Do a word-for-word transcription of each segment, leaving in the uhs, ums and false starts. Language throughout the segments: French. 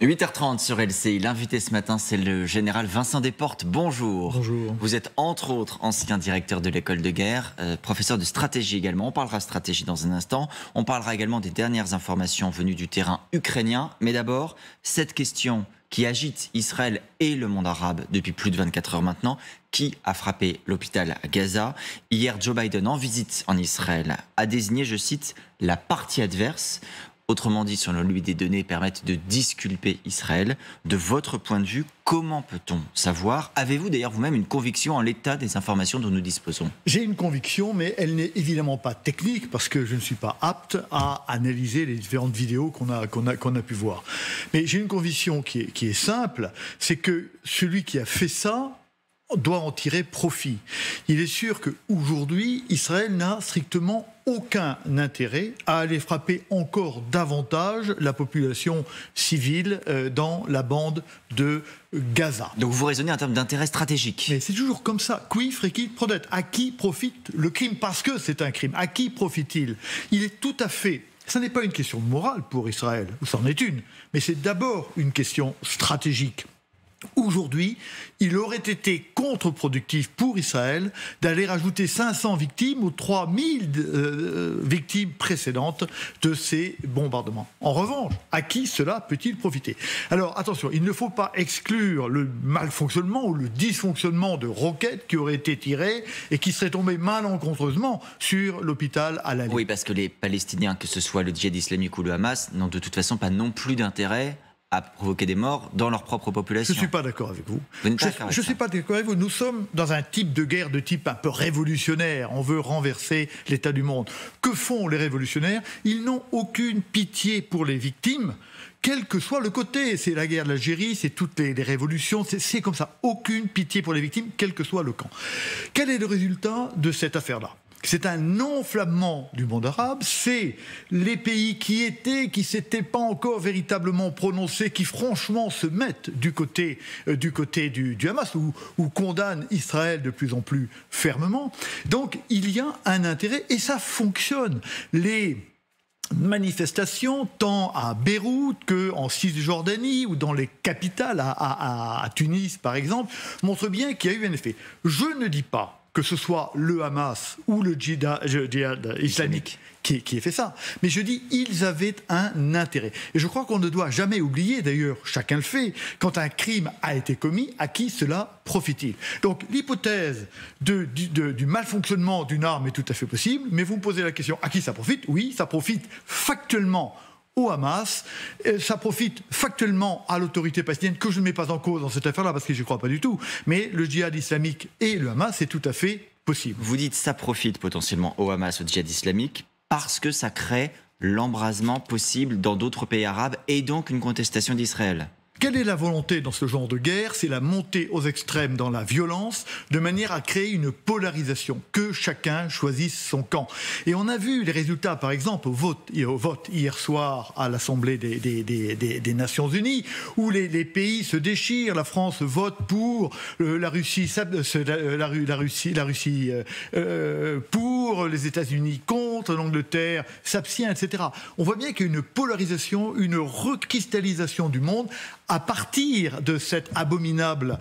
huit heures trente sur L C I. L'invité ce matin, c'est le général Vincent Desportes. Bonjour. Bonjour. Vous êtes entre autres ancien directeur de l'école de guerre, euh, professeur de stratégie également. On parlera stratégie dans un instant. On parlera également des dernières informations venues du terrain ukrainien. Mais d'abord, cette question qui agite Israël et le monde arabe depuis plus de vingt-quatre heures maintenant. Qui a frappé l'hôpital à Gaza? Hier, Joe Biden, en visite en Israël, a désigné, je cite, la partie adverse. Autrement dit, selon lui, des données permettent de disculper Israël. De votre point de vue, comment peut-on savoir? Avez-vous d'ailleurs vous-même une conviction en l'état des informations dont nous disposons? J'ai une conviction, mais elle n'est évidemment pas technique, parce que je ne suis pas apte à analyser les différentes vidéos qu'on a, qu'on a, qu'on a pu voir. Mais j'ai une conviction qui est, qui est simple, c'est que celui qui a fait ça doit en tirer profit. Il est sûr qu'aujourd'hui, Israël n'a strictement aucun intérêt à aller frapper encore davantage la population civile euh, dans la bande de Gaza. Donc vous raisonnez en termes d'intérêt stratégique. Mais c'est toujours comme ça. Qui frecit prodet. À qui profite le crime? Parce que c'est un crime. À qui profite-t-il? Il est tout à fait... Ce n'est pas une question de morale pour Israël, ou c'en est une, mais c'est d'abord une question stratégique. Aujourd'hui, il aurait été contre-productif pour Israël d'aller rajouter cinq cents victimes aux trois mille euh, victimes précédentes de ces bombardements. En revanche, à qui cela peut-il profiter? Alors attention, il ne faut pas exclure le malfonctionnement ou le dysfonctionnement de roquettes qui auraient été tirées et qui seraient tombées malencontreusement sur l'hôpital Al-Ali. Oui, parce que les Palestiniens, que ce soit le djihad islamique ou le Hamas, n'ont de toute façon pas non plus d'intérêt à provoquer des morts dans leur propre population. Je ne suis pas d'accord avec vous. Vous n'êtes pas je d'accord ne suis pas d'accord avec vous. Nous sommes dans un type de guerre de type un peu révolutionnaire. On veut renverser l'état du monde. Que font les révolutionnaires? Ils n'ont aucune pitié pour les victimes, quel que soit le côté. C'est la guerre de l'Algérie, c'est toutes les, les révolutions, c'est comme ça. Aucune pitié pour les victimes, quel que soit le camp. Quel est le résultat de cette affaire-là? C'est un enflammement du monde arabe, c'est les pays qui étaient, qui s'étaient pas encore véritablement prononcés, qui franchement se mettent du côté, euh, du, côté du, du Hamas, ou, ou condamnent Israël de plus en plus fermement. Donc il y a un intérêt, et ça fonctionne. Les manifestations, tant à Beyrouth qu'en Cisjordanie ou dans les capitales, à, à, à Tunis par exemple, montrent bien qu'il y a eu un effet. Je ne dis pas que ce soit le Hamas ou le djihad, djihad islamique qui, qui ait fait ça. Mais je dis, ils avaient un intérêt. Et je crois qu'on ne doit jamais oublier, d'ailleurs, chacun le fait, quand un crime a été commis, à qui cela profite-t-il? Donc l'hypothèse de, du, de, du malfonctionnement d'une arme est tout à fait possible, mais vous me posez la question, à qui ça profite? Oui, ça profite factuellement au Hamas, ça profite factuellement à l'autorité palestinienne, que je ne mets pas en cause dans cette affaire-là, parce que je ne crois pas du tout, mais le djihad islamique et le Hamas, c'est tout à fait possible. Vous dites ça profite potentiellement au Hamas, au djihad islamique, parce que ça crée l'embrasement possible dans d'autres pays arabes, et donc une contestation d'Israël. Quelle est la volonté dans ce genre de guerre? C'est la montée aux extrêmes dans la violence, de manière à créer une polarisation, que chacun choisisse son camp. Et on a vu les résultats, par exemple, au vote, au vote hier soir à l'Assemblée des, des, des, des, des Nations Unies, où les, les pays se déchirent. La France vote pour, euh, la Russie, la, la, la Russie, la Russie euh, pour, les États-Unis contre, l'Angleterre s'abstient, et cetera. On voit bien qu'il y a une polarisation, une recristallisation du monde à partir de cet abominable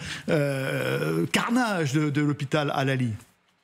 euh, carnage de, de l'hôpital Al-Ali.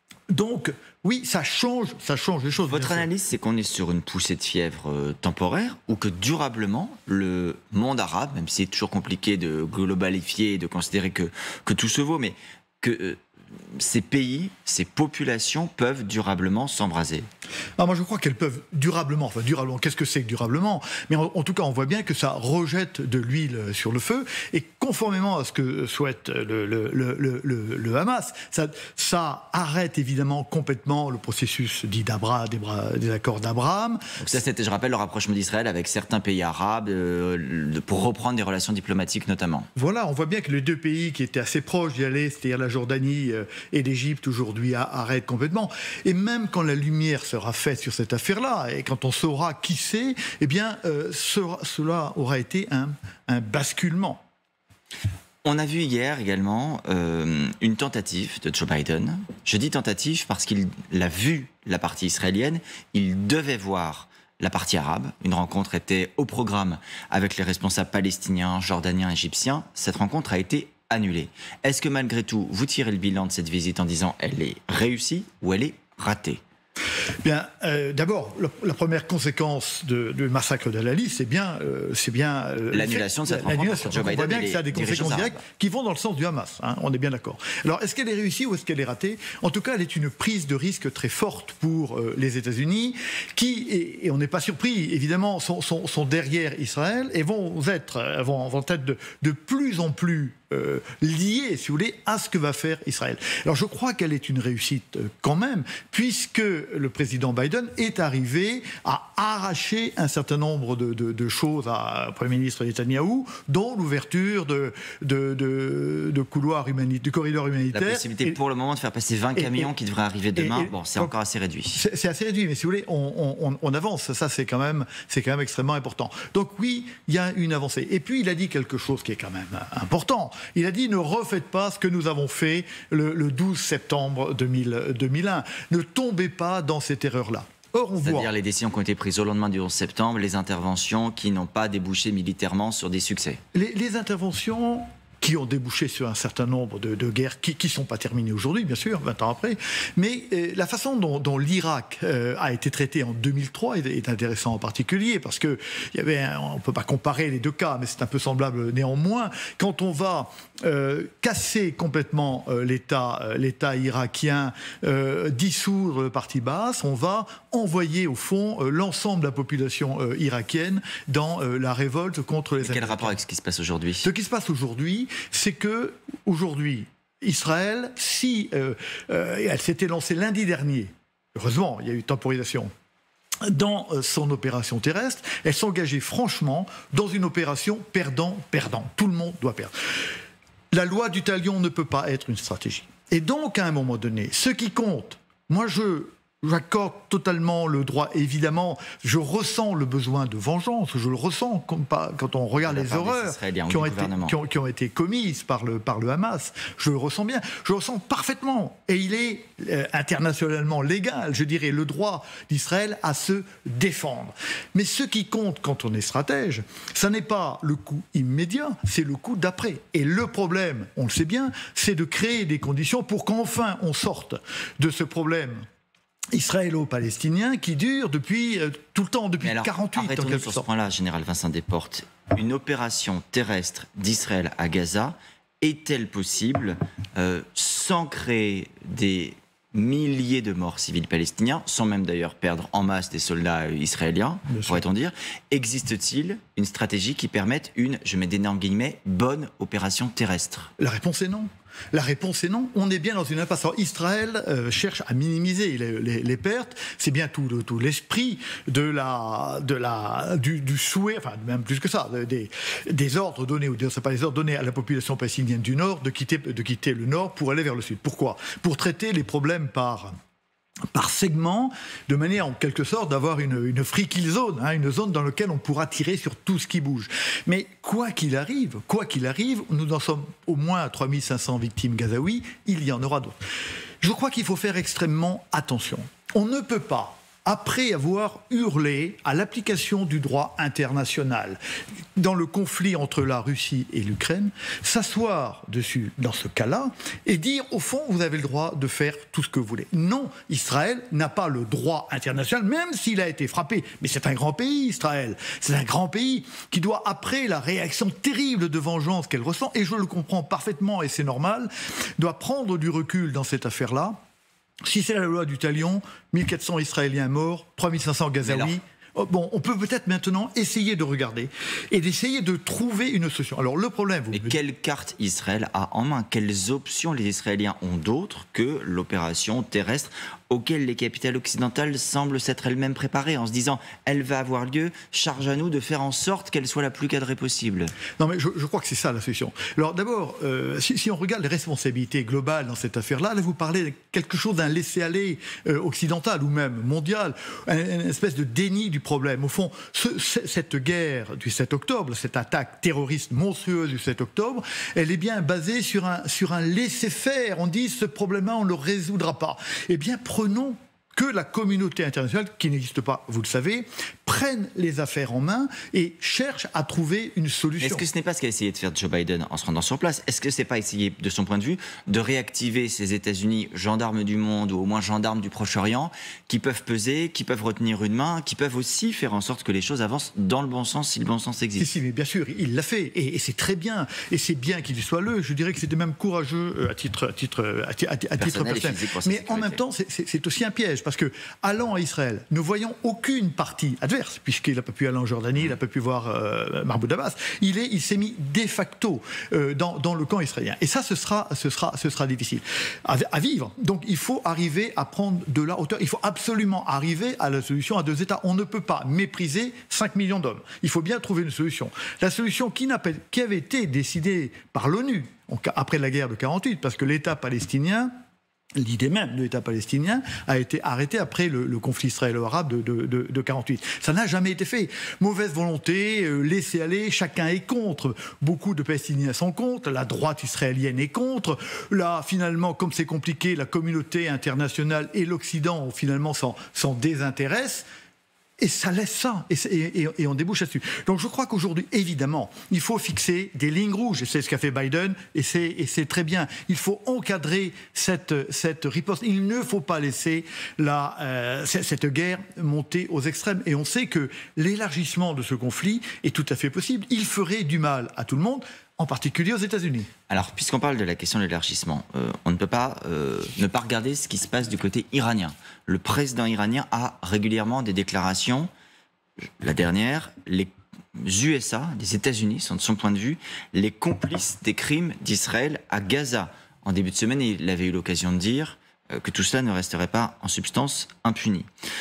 Donc, oui, ça change, ça change les choses. Votre analyse, c'est qu'on est sur une poussée de fièvre euh, temporaire, ou que durablement, le monde arabe, même si c'est toujours compliqué de globalifier et de considérer que, que tout se vaut, mais que euh, ces pays, ces populations peuvent durablement s'embraser? Ah, moi je crois qu'elles peuvent durablement, enfin durablement, qu'est-ce que c'est que durablement? Mais en, en tout cas on voit bien que ça rejette de l'huile sur le feu, et conformément à ce que souhaite le, le, le, le, le Hamas, ça, ça arrête évidemment complètement le processus dit d'Abraham, des, des accords d'Abraham. Ça c'était, je rappelle, le rapprochement d'Israël avec certains pays arabes, euh, pour reprendre des relations diplomatiques notamment. Voilà, on voit bien que les deux pays qui étaient assez proches d'y aller, c'est-à-dire la Jordanie et l'Égypte, aujourd'hui arrêtent complètement. Et même quand la lumière sera faite sur cette affaire-là, et quand on saura qui c'est, eh bien, euh, sera, cela aura été un, un basculement. On a vu hier également euh, une tentative de Joe Biden. Je dis tentative parce qu'il a vu la partie israélienne, il devait voir la partie arabe. Une rencontre était au programme avec les responsables palestiniens, jordaniens, égyptiens. Cette rencontre a été annulée. Est-ce que malgré tout, vous tirez le bilan de cette visite en disant elle est réussie ou elle est ratée ? Bien, euh, d'abord, la, la première conséquence du massacre d'Al-Ali, c'est bien, euh, c'est bien euh, l'annulation de cette rencontre. On voit bien que ça a des conséquences directes qui vont dans le sens du Hamas. Hein, on est bien d'accord. Alors, est-ce qu'elle est réussie ou est-ce qu'elle est ratée ? En tout cas, elle est une prise de risque très forte pour euh, les États-Unis, qui, et, et on n'est pas surpris, évidemment, sont, sont, sont derrière Israël et vont être, vont, vont être de, de plus en plus Euh, liée, si vous voulez, à ce que va faire Israël. Alors je crois qu'elle est une réussite euh, quand même, puisque le président Biden est arrivé à arracher un certain nombre de, de, de choses à Premier ministre Netanyahou, dont l'ouverture de, de, de, de couloirs humanitaires, du corridor humanitaire. La possibilité et, pour le moment de faire passer vingt camions et, qui devraient arriver demain, et, et, bon, c'est encore assez réduit. C'est, c'est assez réduit, mais si vous voulez, on, on, on avance. Ça, c'est quand même, c'est quand même extrêmement important. Donc oui, il y a une avancée. Et puis il a dit quelque chose qui est quand même important. Il a dit, ne refaites pas ce que nous avons fait le, le douze septembre deux mille, deux mille un. Ne tombez pas dans cette erreur-là. Or, on C'est-à-dire voit... les décisions qui ont été prises au lendemain du onze septembre, les interventions qui n'ont pas débouché militairement sur des succès. Les, les interventions qui ont débouché sur un certain nombre de, de guerres qui ne sont pas terminées aujourd'hui, bien sûr, vingt ans après. Mais euh, la façon dont, dont l'Irak euh, a été traité en deux mille trois est, est intéressant en particulier, parce que y avait un, on ne peut pas comparer les deux cas, mais c'est un peu semblable néanmoins. Quand on va euh, casser complètement euh, l'État, euh, l'État irakien, euh, dissoudre le parti Baas, on va envoyer au fond euh, l'ensemble de la population euh, irakienne dans euh, la révolte contre les Américains. Quel rapport avec ce qui se passe aujourd'hui ? Ce qui se passe aujourd'hui, c'est que aujourd'hui, Israël, si euh, euh, elle s'était lancée lundi dernier, heureusement, il y a eu temporisation, dans euh, son opération terrestre, elle s'engageait franchement dans une opération perdant-perdant. Tout le monde doit perdre. La loi du talion ne peut pas être une stratégie. Et donc, à un moment donné, ce qui compte, moi je... J'accorde totalement le droit, évidemment, je ressens le besoin de vengeance, je le ressens comme pas, quand on regarde les horreurs qui ont, été, qui, ont, qui ont été commises par le, par le Hamas, je le ressens bien, je le ressens parfaitement, et il est euh, internationalement légal, je dirais, le droit d'Israël à se défendre. Mais ce qui compte quand on est stratège, ça n'est pas le coup immédiat, c'est le coup d'après. Et le problème, on le sait bien, c'est de créer des conditions pour qu'enfin on sorte de ce problème israélo-palestinien qui dure depuis euh, tout le temps, depuis alors, quarante-huit. Arrêtons-nous sur ce point-là, Général Vincent Desportes. Une opération terrestre d'Israël à Gaza est-elle possible euh, sans créer des milliers de morts civils palestiniens, sans même d'ailleurs perdre en masse des soldats israéliens, pourrait-on dire? Existe-t-il une stratégie qui permette une, je mets d'énormes guillemets, bonne opération terrestre? La réponse est non. La réponse est non. On est bien dans une impasse. Alors, Israël euh, cherche à minimiser les, les, les pertes. C'est bien tout, le, tout l'esprit de la, de la, du, du souhait, enfin même plus que ça, des, des ordres donnés, ou c'est pas les ordres donnés à la population palestinienne du Nord de quitter, de quitter le Nord pour aller vers le Sud. Pourquoi? Pour traiter les problèmes par... par segment, de manière en quelque sorte d'avoir une, une free kill zone, hein, une zone dans laquelle on pourra tirer sur tout ce qui bouge. Mais quoi qu'il arrive, quoi qu'il arrive, nous en sommes au moins à trois mille cinq cents victimes gazaouis, il y en aura d'autres. Je crois qu'il faut faire extrêmement attention. On ne peut pas, après avoir hurlé à l'application du droit international dans le conflit entre la Russie et l'Ukraine, s'asseoir dessus dans ce cas-là et dire, au fond, vous avez le droit de faire tout ce que vous voulez. Non, Israël n'a pas le droit international, même s'il a été frappé. Mais c'est un grand pays, Israël. C'est un grand pays qui doit, après la réaction terrible de vengeance qu'elle ressent, et je le comprends parfaitement et c'est normal, doit prendre du recul dans cette affaire-là. Si c'est la loi du talion, mille quatre cents Israéliens morts, trois mille cinq cents Gazaouis. Oh, bon, on peut peut-être maintenant essayer de regarder et d'essayer de trouver une solution. Alors le problème... Vous Mais me... quelle carte Israël a en main? Quelles options les Israéliens ont d'autres que l'opération terrestre auquel les capitales occidentales semblent s'être elles-mêmes préparées en se disant elle va avoir lieu, charge à nous de faire en sorte qu'elle soit la plus cadrée possible. Non mais je, je crois que c'est ça la solution. Alors d'abord, euh, si, si on regarde les responsabilités globales dans cette affaire-là, là vous parlez de quelque chose d'un laisser-aller euh, occidental ou même mondial, une, une espèce de déni du problème. Au fond, ce, cette guerre du sept octobre, cette attaque terroriste monstrueuse du sept octobre, elle est bien basée sur un, sur un laisser-faire. On dit ce problème-là, on ne le résoudra pas. Eh bien, prenons que la communauté internationale, qui n'existe pas, vous le savez, prenne les affaires en main et cherche à trouver une solution. Est-ce que ce n'est pas ce qu'a essayé de faire Joe Biden en se rendant sur place? Est-ce que ce n'est pas essayer, de son point de vue, de réactiver ces États-Unis gendarmes du monde, ou au moins gendarmes du Proche-Orient, qui peuvent peser, qui peuvent retenir une main, qui peuvent aussi faire en sorte que les choses avancent dans le bon sens, si le bon sens existe? Si, si, mais bien sûr, il l'a fait, et, et c'est très bien, et c'est bien qu'il y soit le. Je dirais que c'était même courageux à titre, à titre, à titre, à titre personnel. Mais en même temps, c'est aussi un piège, parce que allant à Israël, ne voyant aucune partie adverse, puisqu'il n'a pas pu aller en Jordanie, il n'a pas pu voir euh, Mahmoud Abbas, il est, il s'est mis de facto euh, dans, dans le camp israélien. Et ça, ce sera, ce sera, ce sera difficile à, à vivre. Donc, il faut arriver à prendre de la hauteur. Il faut absolument arriver à la solution à deux États. On ne peut pas mépriser cinq millions d'hommes. Il faut bien trouver une solution. La solution qui, qui avait été décidée par l'ONU après la guerre de quarante-huit, parce que l'État palestinien, l'idée même de l'État palestinien a été arrêtée après le, le conflit israélo-arabe de, de, de, de quarante-huit. Ça n'a jamais été fait. Mauvaise volonté, euh, laisser aller, chacun est contre. Beaucoup de Palestiniens sont contre, la droite israélienne est contre. Là, finalement, comme c'est compliqué, la communauté internationale et l'Occident, finalement, s'en désintéressent. Et ça laisse ça, et, et, et on débouche là-dessus. Donc je crois qu'aujourd'hui, évidemment, il faut fixer des lignes rouges, et c'est ce qu'a fait Biden, et c'est très bien. Il faut encadrer cette, cette riposte. Il ne faut pas laisser la, euh, cette guerre monter aux extrêmes. Et on sait que l'élargissement de ce conflit est tout à fait possible. Il ferait du mal à tout le monde, en particulier aux États-Unis. Alors, puisqu'on parle de la question de l'élargissement, euh, on ne peut pas euh, ne pas regarder ce qui se passe du côté iranien. Le président iranien a régulièrement des déclarations. La dernière, les U S A, les États-Unis, sont de son point de vue les complices des crimes d'Israël à Gaza. En début de semaine, il avait eu l'occasion de dire euh, que tout cela ne resterait pas en substance impuni.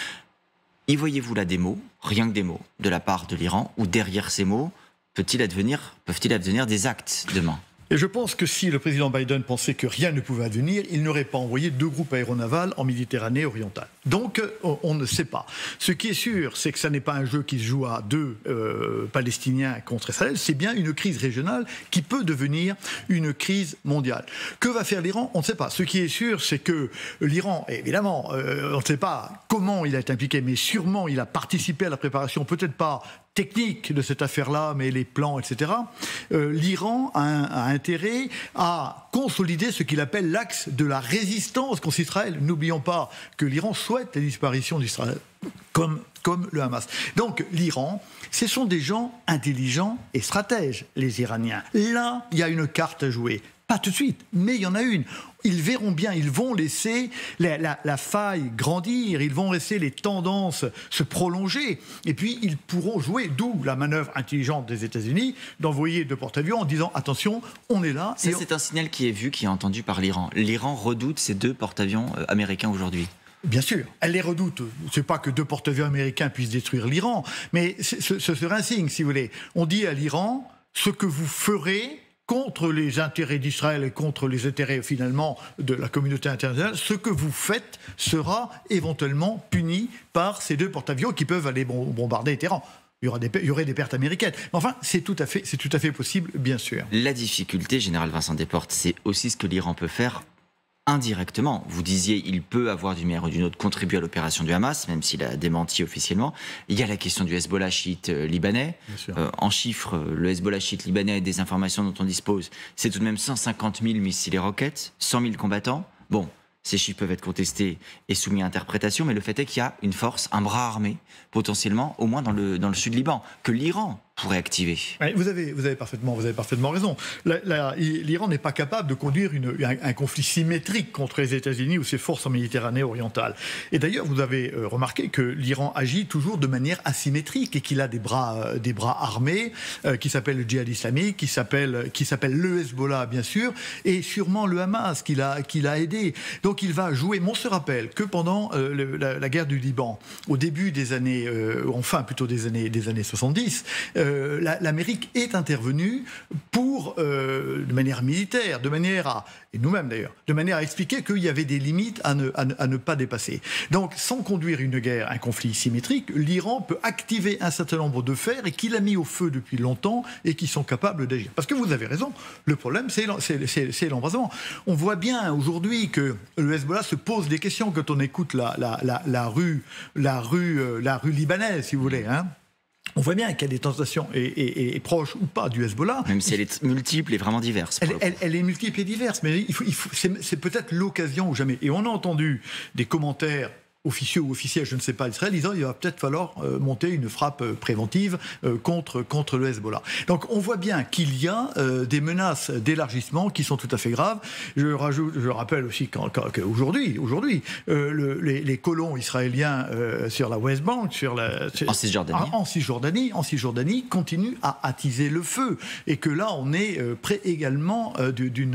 Y voyez-vous là des mots, rien que des mots, de la part de l'Iran, ou derrière ces mots, Peut-il advenir, peuvent-ils advenir des actes demain? Et je pense que si le président Biden pensait que rien ne pouvait advenir, il n'aurait pas envoyé deux groupes aéronavals en Méditerranée orientale. Donc, on, on ne sait pas. Ce qui est sûr, c'est que ce n'est pas un jeu qui se joue à deux euh, Palestiniens contre Israël, c'est bien une crise régionale qui peut devenir une crise mondiale. Que va faire l'Iran? On ne sait pas. Ce qui est sûr, c'est que l'Iran, évidemment, euh, on ne sait pas comment il a été impliqué, mais sûrement il a participé à la préparation, peut-être pas technique de cette affaire-là, mais les plans, et cetera. Euh, L'Iran a, un, a intérêt à consolider ce qu'il appelle l'axe de la résistance contre Israël. N'oublions pas que l'Iran souhaite la disparition d'Israël, comme, comme le Hamas. Donc l'Iran, ce sont des gens intelligents et stratèges, les Iraniens. Là, il y a une carte à jouer. Pas tout de suite, mais il y en a une. Ils verront bien, ils vont laisser la, la, la faille grandir, ils vont laisser les tendances se prolonger, et puis ils pourront jouer, d'où la manœuvre intelligente des États-Unis d'envoyer deux porte-avions en disant attention, on est là. Ça, c'est on... un signal qui est vu, qui est entendu par l'Iran. L'Iran redoute ces deux porte-avions américains aujourd'hui. Bien sûr, elle les redoute. C'est pas que deux porte-avions américains puissent détruire l'Iran, mais ce, ce serait un signe, si vous voulez. On dit à l'Iran, ce que vous ferez contre les intérêts d'Israël et contre les intérêts finalement de la communauté internationale, ce que vous faites sera éventuellement puni par ces deux porte-avions qui peuvent aller bombarder Téhéran. Il y, aura des, il y aurait des pertes américaines. Mais enfin, c'est tout à fait, c'est tout à fait possible, bien sûr. La difficulté, général Vincent Desportes, c'est aussi ce que l'Iran peut faire indirectement. Vous disiez, il peut avoir d'une manière ou d'une autre contribué à l'opération du Hamas, même s'il a démenti officiellement. Il y a la question du Hezbollah chiite euh, libanais. Euh, en chiffres, le Hezbollah chiite libanais, des informations dont on dispose, c'est tout de même cent cinquante mille missiles et roquettes, cent mille combattants. Bon, ces chiffres peuvent être contestés et soumis à interprétation, mais le fait est qu'il y a une force, un bras armé, potentiellement, au moins dans le, dans le sud Liban, que l'Iran pourrait activer. Vous avez, vous avez, parfaitement, vous avez parfaitement raison. L'Iran n'est pas capable de conduire une, un, un conflit symétrique contre les États-Unis ou ses forces en Méditerranée orientale. Et d'ailleurs, vous avez euh, remarqué que l'Iran agit toujours de manière asymétrique et qu'il a des bras, euh, des bras armés euh, qui s'appellent le djihad islamique, qui s'appelle qui s'appelle le Hezbollah, bien sûr, et sûrement le Hamas qui l'a qui l'a aidé. Donc il va jouer. Mais on se rappelle que pendant euh, le, la, la guerre du Liban, au début des années, euh, enfin plutôt des années, des années soixante-dix, euh, euh, l'Amérique est intervenue pour, euh, de manière militaire, de manière à, et nous-mêmes d'ailleurs, de manière à expliquer qu'il y avait des limites à ne, à, ne, à ne pas dépasser. Donc, sans conduire une guerre, un conflit symétrique, l'Iran peut activer un certain nombre de fers et qu'il a mis au feu depuis longtemps et qui sont capables d'agir. Parce que vous avez raison, le problème, c'est l'embrasement. On voit bien aujourd'hui que le Hezbollah se pose des questions quand on écoute la, la, la, la, rue, la, rue, euh, la rue libanaise, si vous voulez, hein. On voit bien qu'il y a des tentations, et, et, et proches ou pas du Hezbollah. Même si elle est multiple et vraiment diverse. Elle, elle, elle est multiple et diverse, mais il faut, il faut, c'est peut-être l'occasion ou jamais. Et on a entendu des commentaires officieux ou officiels, je ne sais pas, Israël, disant qu'il va peut-être falloir euh, monter une frappe euh, préventive euh, contre, contre le Hezbollah. Donc on voit bien qu'il y a euh, des menaces d'élargissement qui sont tout à fait graves. Je, rajoute, je rappelle aussi qu'aujourd'hui, aujourd'hui, euh, le, les, les colons israéliens euh, sur la West Bank, sur la, en Cisjordanie, en, en Cisjordanie, en Cisjordanie, continuent à attiser le feu, et que là on est euh, près également euh,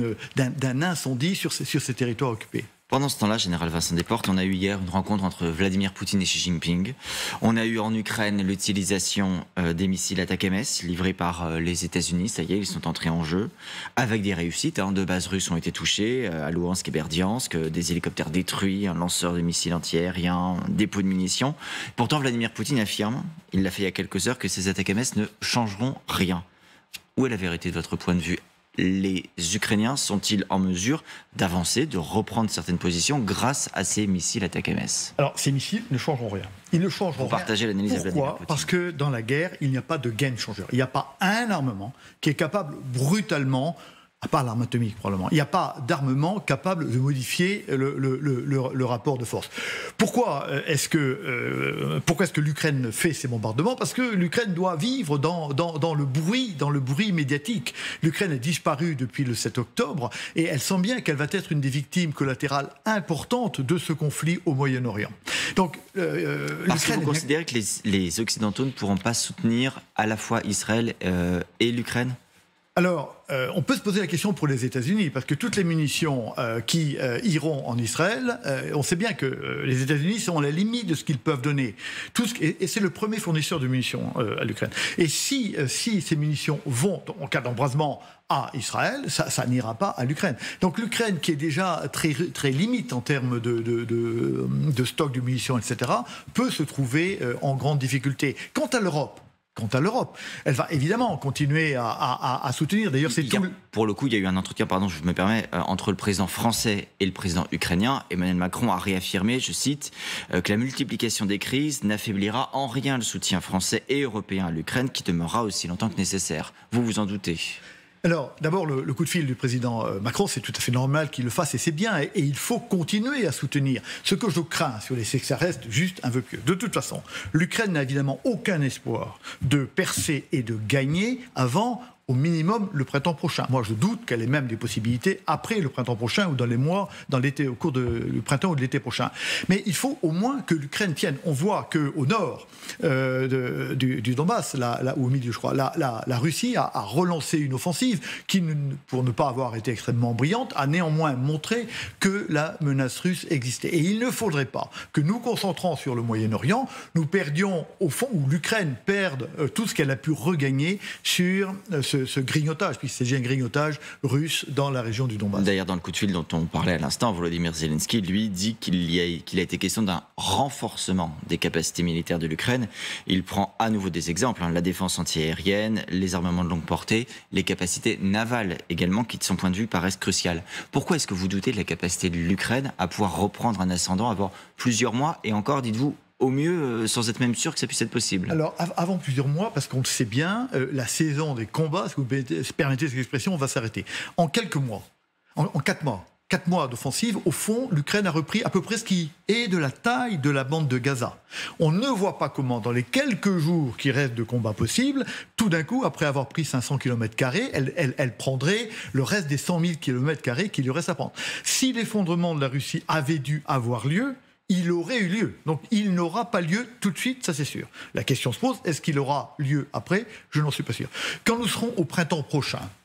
d'un incendie sur ces, sur ces territoires occupés. Pendant ce temps-là, Général Vincent Desportes, on a eu hier une rencontre entre Vladimir Poutine et Xi Jinping. On a eu en Ukraine l'utilisation euh, des missiles Attack-M S livrés par euh, les États-Unis. Ça y est, ils sont entrés en jeu avec des réussites. Hein. Deux bases russes ont été touchées, euh, à Louhansk et Berdiansk, euh, des hélicoptères détruits, un lanceur de missiles antiaériens, un dépôt de munitions. Pourtant, Vladimir Poutine affirme, il l'a fait il y a quelques heures, que ces Attack-M S ne changeront rien. Où est la vérité de votre point de vue ? Les Ukrainiens sont-ils en mesure d'avancer, de reprendre certaines positions grâce à ces missiles Attack-M S? Alors, ces missiles ne changeront rien. Ils ne changeront Pour rien. partager l'analyse de Vladimir Pourquoi ? Poutine. Parce que dans la guerre, il n'y a pas de game changer. Il n'y a pas un armement qui est capable brutalement, à part l'arme atomique probablement, il n'y a pas d'armement capable de modifier le, le, le, le, le rapport de force. Pourquoi est-ce que, euh, pourquoi est-ce que l'Ukraine fait ces bombardements ? Parce que l'Ukraine doit vivre dans, dans, dans le bruit, dans le bruit médiatique. L'Ukraine a disparu depuis le sept octobre et elle sent bien qu'elle va être une des victimes collatérales importantes de ce conflit au Moyen-Orient. Donc, euh, Parce que vous considérez que les, les Occidentaux ne pourront pas soutenir à la fois Israël euh, et l'Ukraine ? Alors, euh, on peut se poser la question pour les États-Unis, parce que toutes les munitions euh, qui euh, iront en Israël, euh, on sait bien que euh, les États-Unis sont à la limite de ce qu'ils peuvent donner. Tout ce, et et c'est le premier fournisseur de munitions euh, à l'Ukraine. Et si, euh, si ces munitions vont, en cas d'embrasement, à Israël, ça, ça n'ira pas à l'Ukraine. Donc l'Ukraine, qui est déjà très, très limite en termes de, de, de, de stock de munitions, et cetera, peut se trouver euh, en grande difficulté. Quant à l'Europe, Quant à l'Europe, elle va évidemment continuer à, à, à soutenir. D'ailleurs, c'est tout. Pour le coup, il y a eu un entretien, pardon, je me permets, euh, entre le président français et le président ukrainien. Emmanuel Macron a réaffirmé, je cite, euh, que la multiplication des crises n'affaiblira en rien le soutien français et européen à l'Ukraine, qui demeurera aussi longtemps que nécessaire. Vous vous en doutez ? Alors, d'abord, le, le coup de fil du président Macron, c'est tout à fait normal qu'il le fasse, et c'est bien, et, et il faut continuer à soutenir. Ce que je crains, sur les, c'est que ça reste juste un vœu pieux. De toute façon, l'Ukraine n'a évidemment aucun espoir de percer et de gagner avant, au minimum, le printemps prochain. Moi, je doute qu'elle ait même des possibilités après le printemps prochain ou dans les mois, dans l'été, au cours du printemps ou de l'été prochain. Mais il faut au moins que l'Ukraine tienne. On voit qu'au nord euh, de, du, du Donbass, là, là, ou au milieu, je crois, la, la, la Russie a, a relancé une offensive qui, pour ne pas avoir été extrêmement brillante, a néanmoins montré que la menace russe existait. Et il ne faudrait pas que nous, concentrant sur le Moyen-Orient, nous perdions, au fond, ou l'Ukraine perde euh, tout ce qu'elle a pu regagner sur euh, ce ce grignotage, puisque c'est un grignotage russe dans la région du Donbass. D'ailleurs, dans le coup de fil dont on parlait à l'instant, Volodymyr Zelensky, lui, dit qu'il y a, qu'il a été question d'un renforcement des capacités militaires de l'Ukraine. Il prend à nouveau des exemples, hein, la défense antiaérienne, les armements de longue portée, les capacités navales également, qui de son point de vue paraissent cruciales. Pourquoi est-ce que vous doutez de la capacité de l'Ukraine à pouvoir reprendre un ascendant avant plusieurs mois, et encore, dites-vous, au mieux, sans être même sûr que ça puisse être possible? Alors, av- avant plusieurs mois, parce qu'on le sait bien, euh, la saison des combats, si vous permettez cette expression, va s'arrêter. En quelques mois, en, en quatre mois, quatre mois d'offensive, au fond, l'Ukraine a repris à peu près ce qui est de la taille de la bande de Gaza. On ne voit pas comment, dans les quelques jours qui restent de combat possible, tout d'un coup, après avoir pris cinq cents kilomètres carrés, elle, elle, elle prendrait le reste des cent mille kilomètres carrés qu'il lui reste à prendre. Si l'effondrement de la Russie avait dû avoir lieu, il aurait eu lieu. Donc il n'aura pas lieu tout de suite, ça c'est sûr. La question se pose, est-ce qu'il aura lieu après? Je n'en suis pas sûr. Quand nous serons au printemps prochain,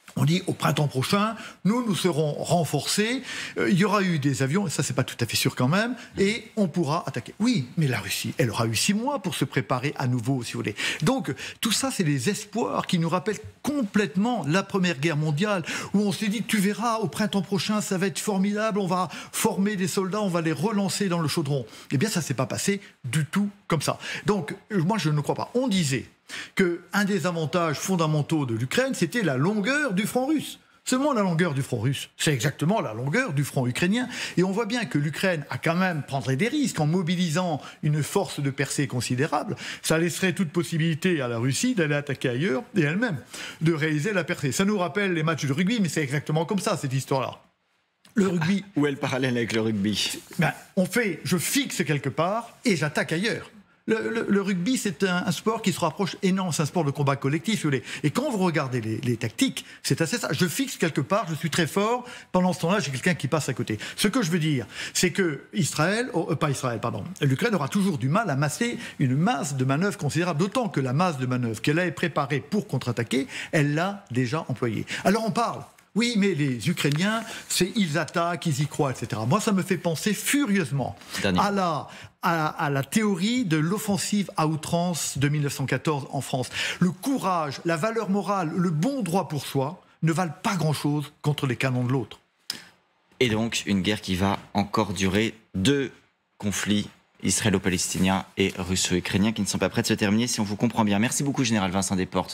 On dit au printemps prochain, nous, nous serons renforcés, euh, il y aura eu des avions, et ça c'est pas tout à fait sûr quand même, et on pourra attaquer. Oui, mais la Russie, elle aura eu six mois pour se préparer à nouveau, si vous voulez. Donc tout ça, c'est des espoirs qui nous rappellent complètement la Première Guerre mondiale, où on s'est dit, tu verras, au printemps prochain, ça va être formidable, on va former des soldats, on va les relancer dans le chaudron. Eh bien, ça s'est pas passé du tout comme ça. Donc, moi, je ne crois pas. On disait qu'un des avantages fondamentaux de l'Ukraine, c'était la longueur du front russe. Seulement la longueur du front russe, c'est exactement la longueur du front ukrainien. Et on voit bien que l'Ukraine a quand même prendrait des risques en mobilisant une force de percée considérable. Ça laisserait toute possibilité à la Russie d'aller attaquer ailleurs et elle-même de réaliser la percée. Ça nous rappelle les matchs de rugby, mais c'est exactement comme ça, cette histoire-là. Le rugby... Où est le parallèle avec le rugby? Ben, on fait, je fixe quelque part et j'attaque ailleurs. Le, le, le rugby, c'est un, un sport qui se rapproche énormément, c'est un sport de combat collectif. Et quand vous regardez les, les tactiques, c'est assez ça. Je fixe quelque part, je suis très fort. Pendant ce temps-là, j'ai quelqu'un qui passe à côté. Ce que je veux dire, c'est que Israël, oh, pas Israël, pardon, l'Ukraine aura toujours du mal à masser une masse de manœuvres considérable. D'autant que la masse de manœuvres qu'elle a préparée pour contre-attaquer, elle l'a déjà employée. Alors on parle. Oui, mais les Ukrainiens, c'est, ils attaquent, ils y croient, et cetera. Moi, ça me fait penser furieusement à la, à, à la théorie de l'offensive à outrance de mille neuf cent quatorze en France. Le courage, la valeur morale, le bon droit pour soi ne valent pas grand-chose contre les canons de l'autre. Et donc, une guerre qui va encore durer, deux conflits israélo-palestiniens et russo-ukrainiens qui ne sont pas prêts de se terminer, si on vous comprend bien. Merci beaucoup, Général Vincent Desportes.